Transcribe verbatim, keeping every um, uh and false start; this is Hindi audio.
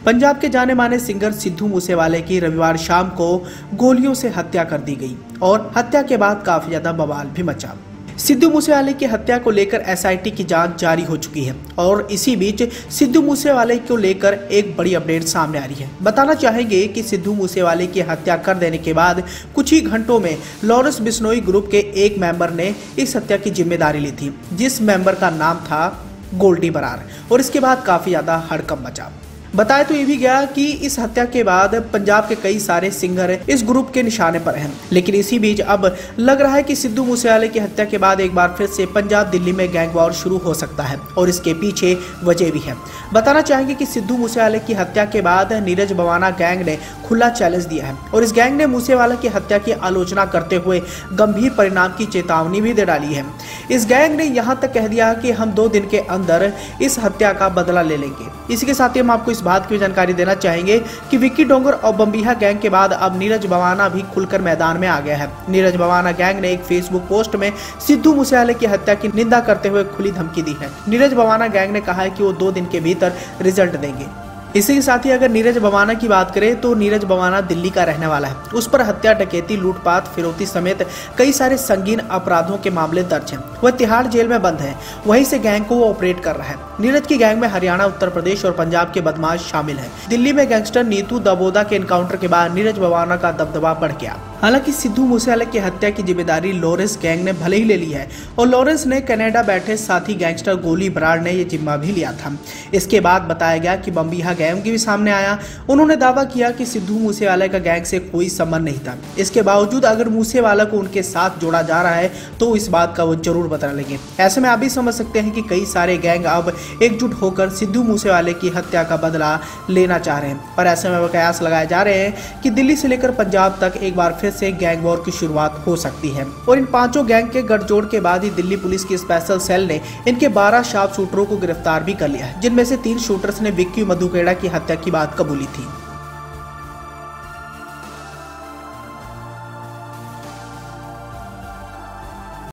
पंजाब के जाने माने सिंगर सिद्धू मूसेवाले की रविवार शाम को गोलियों से हत्या कर दी गई और हत्या के बाद काफी ज्यादा बवाल भी मचा। सिद्धू मूसेवाले की हत्या को लेकर एस आई टी की जांच जारी हो चुकी है और इसी बीच सिद्धू मूसेवाले को लेकर एक बड़ी अपडेट सामने आ रही है। बताना चाहेंगे कि सिद्धू मूसेवाले की हत्या कर देने के बाद कुछ ही घंटों में लॉरेंस बिश्नोई ग्रुप के एक मेंबर ने इस हत्या की जिम्मेदारी ली थी, जिस मेंबर का नाम था गोल्डी बरार, और इसके बाद काफी ज्यादा हड़कंप मचा। बताया तो ये भी गया कि इस हत्या के बाद पंजाब के कई सारे सिंगर इस ग्रुप के निशाने पर हैं, लेकिन इसी बीच अब लग रहा है कि सिद्धू मूसेवाले की हत्या के बाद एक बार फिर से पंजाब दिल्ली में गैंग वॉर शुरू हो सकता है और इसके पीछे वजह भी है। बताना चाहेंगे कि सिद्धू मूसेवाले की हत्या के बाद नीरज बवाना गैंग ने खुला चैलेंज दिया है और इस गैंग ने मूसेवाला की हत्या की आलोचना करते हुए गंभीर परिणाम की चेतावनी भी दे डाली है। इस गैंग ने यहाँ तक कह दिया कि हम दो दिन के अंदर इस हत्या का बदला ले लेंगे। इसी के साथ ही हम आपको इस बात की जानकारी देना चाहेंगे कि विक्की डोंगर और बम्बिहा गैंग के बाद अब नीरज बवाना भी खुलकर मैदान में आ गया है। नीरज बवाना गैंग ने एक फेसबुक पोस्ट में सिद्धू मूसेवाले की हत्या की निंदा करते हुए खुली धमकी दी है। नीरज बवाना गैंग ने कहा है कि वो दो दिन के भीतर रिजल्ट देंगे। इसी के साथ ही अगर नीरज बवाना की बात करें तो नीरज बवाना दिल्ली का रहने वाला है। उस पर हत्या, डकैती, लूटपाट, फिरौती समेत कई सारे संगीन अपराधों के मामले दर्ज हैं। वह तिहाड़ जेल में बंद है, वहीं से गैंग को वो ऑपरेट कर रहा है। नीरज की गैंग में हरियाणा, उत्तर प्रदेश और पंजाब के बदमाश शामिल हैं। दिल्ली में गैंगस्टर नीतू दबोदा के एनकाउंटर के बाद नीरज बवाना का दबदबा बढ़ गया। हालांकि सिद्धू मूसेवाले की हत्या की जिम्मेदारी लॉरेंस गैंग ने भले ही ले ली है और लॉरेंस ने कनाडा बैठे साथी गैंगस्टर गोली बरार ने यह जिम्मा भी लिया था। इसके बाद बताया गया कि बम्बिहा गैंग भी सामने आया। उन्होंने दावा किया कि सिद्धू मूसेवाले का गैंग से कोई संबंध नहीं था। इसके बावजूद अगर मूसेवाला को उनके साथ जोड़ा जा रहा है तो इस बात का वो जरूर बता लेंगे। ऐसे में आप भी समझ सकते हैं कि कई सारे गैंग अब एकजुट होकर सिद्धू मूसेवाले की हत्या का बदला लेना चाह रहे हैं और ऐसे में वो कयास लगाए जा रहे हैं कि दिल्ली से लेकर पंजाब तक एक बार फिर से गैंग वॉर की शुरुआत हो सकती है। और इन पांचों गैंग के गठजोड़ के बाद ही दिल्ली पुलिस की स्पेशल सेल ने इनके बारह शार्प शूटरों को गिरफ्तार भी कर लिया, जिनमें से तीन शूटर्स ने विक्की मधुकेड़ा की हत्या की बात कबूली थी।